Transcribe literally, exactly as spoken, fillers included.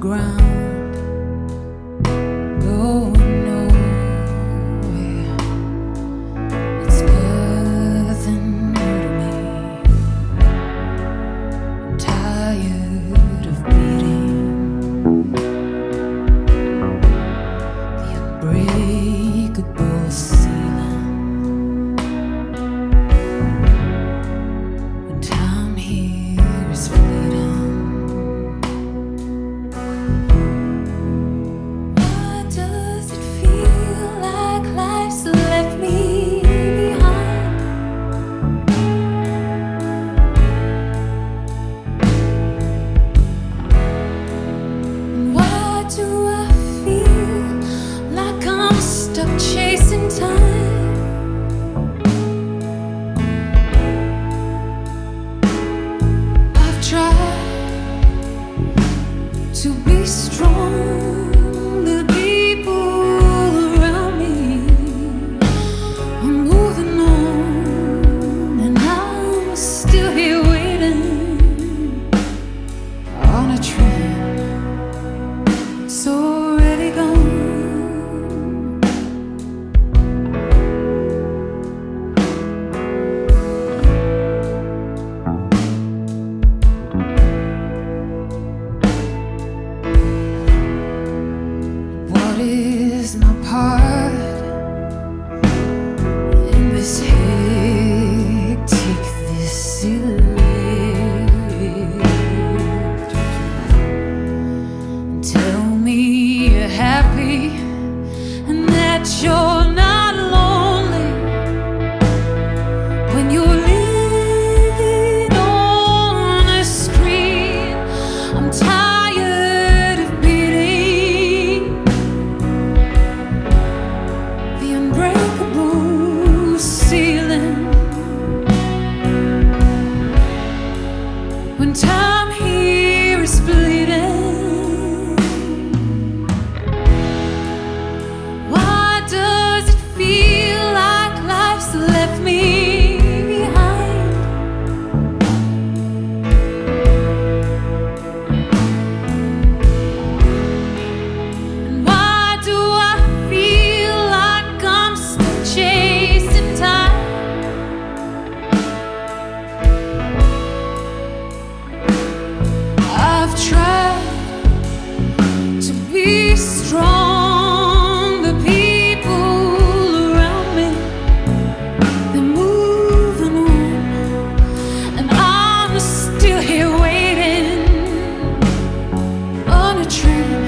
ground, going nowhere. It's nothing new to me. I'm tired of beating the unbreakable ceiling. When time here is fleeting. Why does it feel like life's left me behind? And why do I feel like I'm stuck chasing time? I've tried to be strong. The people around me are moving on, and I'm still here waiting on a train. It's already gone. What is my part in this hectic, this lift? Tell me you're happy and that you're not lonely when you're living on a screen. I'm tired of beating the unbreakable ceiling. When time here is fleeting. Why does it feel like life's left me behind? And why do I feel like I'm still chasing time? I've tried to be strong. The people around me, they're moving on, and I'm still here waiting on a train.